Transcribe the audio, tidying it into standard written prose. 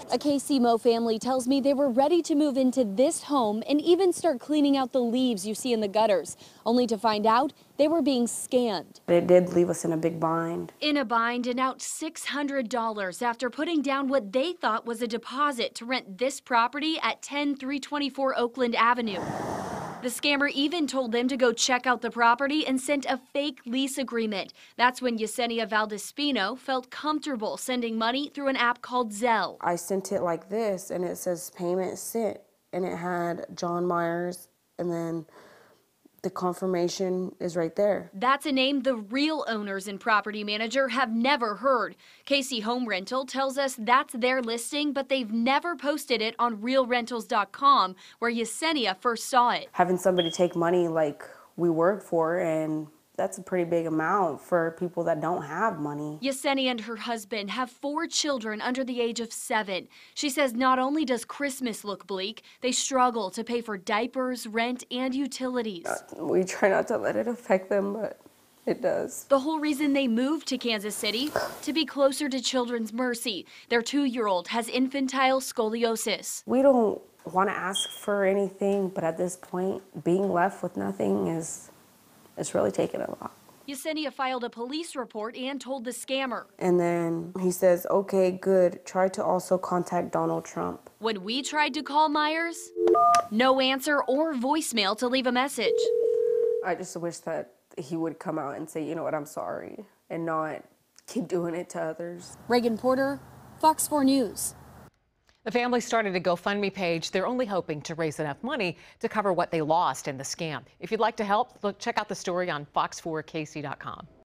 A KC Mo family tells me they were ready to move into this home and even start cleaning out the leaves you see in the gutters, only to find out they were being scammed. It did leave us in a big bind. In a bind and out $600 after putting down what they thought was a deposit to rent this property at 10324 Oakland Avenue. The scammer even told them to go check out the property and sent a fake lease agreement. That's when Yesenia Valdespino felt comfortable sending money through an app called Zelle. I sent it like this, and it says payment sent, and it had John Myers, and then the confirmation is right there. That's a name the real owners and property manager have never heard. KC Home Rental tells us that's their listing, but they've never posted it on realrentals.com, where Yesenia first saw it. Having somebody take money like we work for, and that's a pretty big amount for people that don't have money. Yesenia and her husband have 4 children under the age of 7. She says not only does Christmas look bleak, they struggle to pay for diapers, rent, and utilities. We try not to let it affect them, but it does. The whole reason they moved to Kansas City, to be closer to Children's Mercy. Their 2-year-old has infantile scoliosis. We don't want to ask for anything, but at this point, being left with nothing it's really taken a lot. Yesenia filed a police report and told the scammer. And then he says, okay, good. Try to also contact Donald Trump. When we tried to call Myers, no answer or voicemail to leave a message. I just wish that he would come out and say, you know what, I'm sorry, and not keep doing it to others. Reagan Porter, Fox 4 News. The family started a GoFundMe page. They're only hoping to raise enough money to cover what they lost in the scam. If you'd like to help, check out the story on fox4kc.com.